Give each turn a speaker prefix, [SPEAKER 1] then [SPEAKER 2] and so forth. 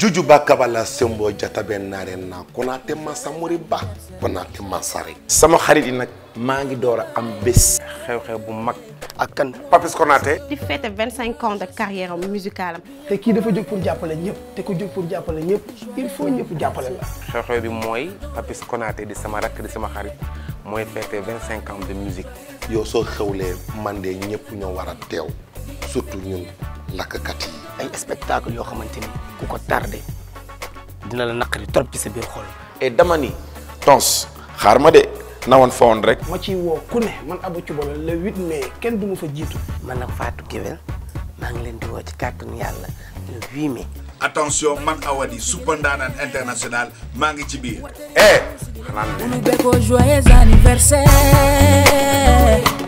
[SPEAKER 1] jujuba kabala sembo jatabe nare na konate masamuri ba konate masare
[SPEAKER 2] sama xarit yi nag maa ngi door a am bés xew-xew bu mag ak kan Papis Konaté
[SPEAKER 3] di fête 25 ans de carrière musicale am.
[SPEAKER 4] te kii dafa jóg pour jàppale ñëpp te ku jóg pour jàppale ñëpp il faut ñëpp jàppale la.
[SPEAKER 2] xew-xew bi mooy Papis Konaté di sama rakk di sama xarit mooy fête 25 ans de musique.
[SPEAKER 1] yow soo xewlee man de ñëpp ñoo war a teew surtout ñun lakkat yi.
[SPEAKER 4] ay spectacle yoo xamante ni ku ko tardé dina la naqari trop ci sa biir xol.
[SPEAKER 2] et dama ni tons xaar ma de nawoon fa woon rek.
[SPEAKER 4] ma ciy woo ku ne man Abou Thioubalo le 8 mai kenn du ma fa jiitu.
[SPEAKER 5] man nag Fatou Guewel maa ngi leen di woo ci kàttanu yàlla le 8 mai.
[SPEAKER 6] attention man Awadi Super Ndaanaan international maa ngi ci biir.
[SPEAKER 2] xanaa
[SPEAKER 7] joyeux anniversaire.